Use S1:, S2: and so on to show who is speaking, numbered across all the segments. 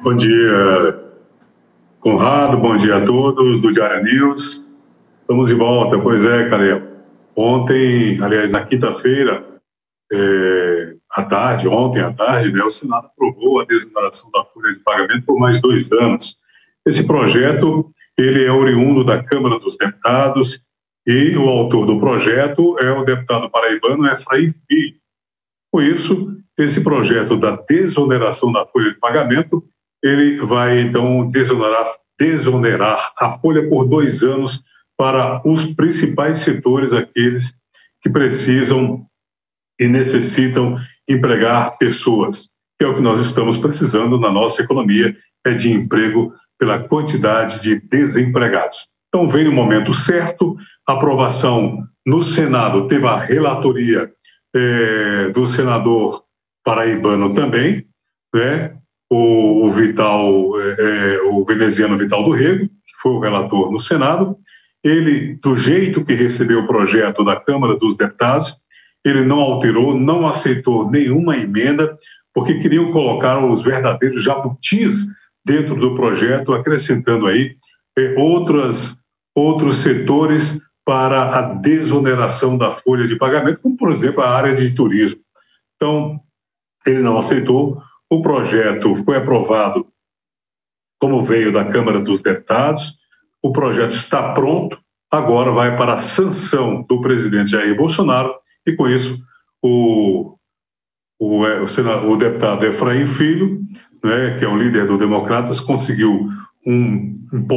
S1: Bom dia, Conrado, bom dia a todos do Diário News. Estamos de volta, pois é, Caleb. Ontem, aliás, na quinta-feira, ontem à tarde, né, o Senado aprovou a desoneração da folha de pagamento por mais 2 anos. Esse projeto, ele é oriundo da Câmara dos Deputados e o autor do projeto é o deputado paraibano Efraim Filho. Com isso, esse projeto da desoneração da folha de pagamento, ele vai, então, desonerar a folha por 2 anos para os principais setores, aqueles que precisam e necessitam empregar pessoas, que é o que nós estamos precisando na nossa economia, é de emprego pela quantidade de desempregados. Então, vem no momento certo, a aprovação no Senado teve a relatoria do senador paraibano também, né? O veneziano Vital do Rego, que foi o relator no Senado. Ele, do jeito que recebeu o projeto da Câmara dos Deputados, ele não alterou, não aceitou nenhuma emenda, porque queriam colocar os verdadeiros jabutis dentro do projeto, acrescentando aí outros setores para a desoneração da folha de pagamento, como, por exemplo, a área de turismo. Então, ele não aceitou. O projeto foi aprovado como veio da Câmara dos Deputados. O projeto está pronto, agora vai para a sanção do presidente Jair Bolsonaro, e com isso o deputado Efraim Filho, né, que é o líder do Democratas, conseguiu um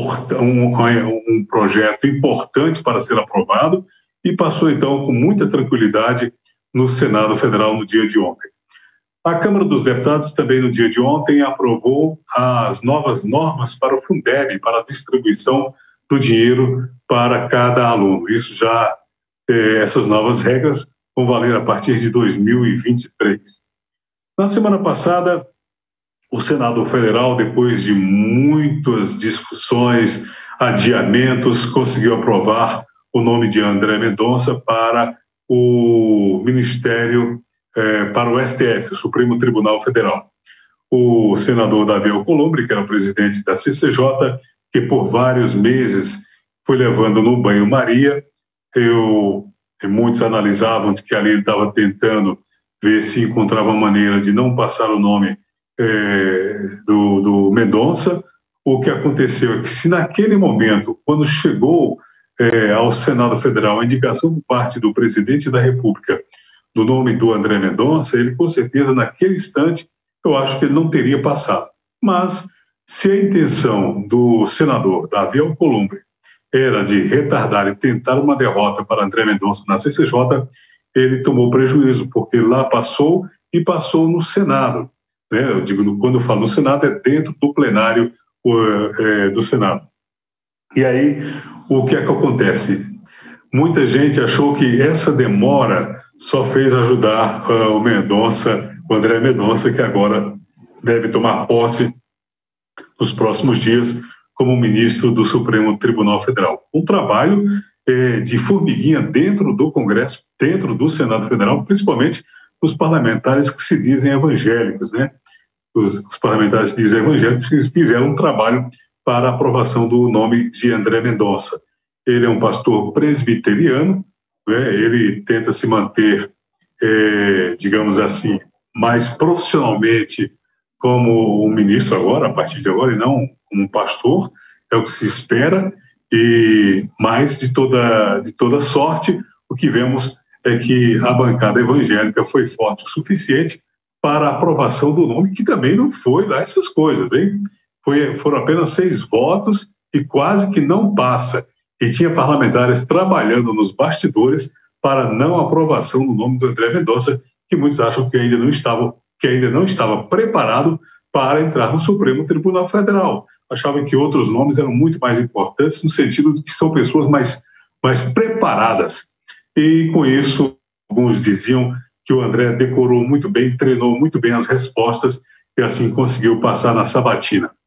S1: projeto importante para ser aprovado e passou, então, com muita tranquilidade no Senado Federal no dia de ontem. A Câmara dos Deputados também, no dia de ontem, aprovou as novas normas para o Fundeb, para a distribuição do dinheiro para cada aluno. Isso já, essas novas regras vão valer a partir de 2023. Na semana passada, o Senado Federal, depois de muitas discussões, adiamentos, conseguiu aprovar o nome de André Mendonça para o Ministério, para o STF, o Supremo Tribunal Federal. O senador Davi Alcolumbre, que era o presidente da CCJ, que por vários meses foi levando no banho-maria, muitos analisavam que ali ele estava tentando ver se encontrava maneira de não passar o nome do Mendonça. O que aconteceu é que, se naquele momento, quando chegou ao Senado Federal a indicação por parte do presidente da República do nome do André Mendonça, ele, com certeza, naquele instante, eu acho que ele não teria passado. Mas, se a intenção do senador Davi Alcolumbre era de retardar e tentar uma derrota para André Mendonça na CCJ, ele tomou prejuízo, porque lá passou e passou no Senado. Né? Eu digo, quando eu falo no Senado, é dentro do plenário do Senado. E aí, o que é que acontece? Muita gente achou que essa demora só fez ajudar o André Mendonça, que agora deve tomar posse nos próximos dias como ministro do Supremo Tribunal Federal. Um trabalho de formiguinha dentro do Congresso, dentro do Senado Federal, principalmente os parlamentares que se dizem evangélicos, né? Os parlamentares que se dizem evangélicos, que fizeram um trabalho para a aprovação do nome de André Mendonça. Ele é um pastor presbiteriano, né? Ele tenta se manter, digamos assim, mais profissionalmente como um ministro agora, a partir de agora, e não como um pastor, é o que se espera, e mais de toda sorte, o que vemos é que a bancada evangélica foi forte o suficiente para a aprovação do nome, que também não foi lá essas coisas, hein? Foram apenas 6 votos e quase que não passa. E tinha parlamentares trabalhando nos bastidores para não aprovação do nome do André Mendonça, que muitos acham que ainda não estava preparado para entrar no Supremo Tribunal Federal. Achavam que outros nomes eram muito mais importantes, no sentido de que são pessoas mais preparadas. E, com isso, alguns diziam que o André decorou muito bem, treinou muito bem as respostas e, assim, conseguiu passar na sabatina.